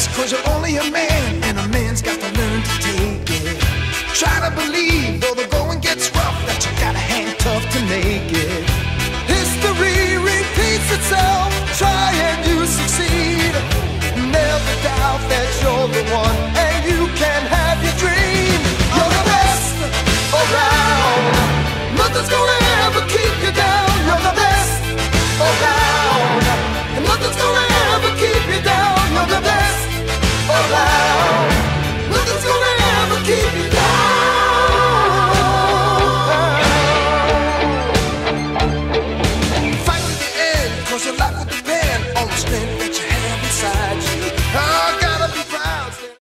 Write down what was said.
stress, cause you're only a man, and a man's got to learn to take it. Try to believe, though the going gets rough, that you gotta hang tough to make it.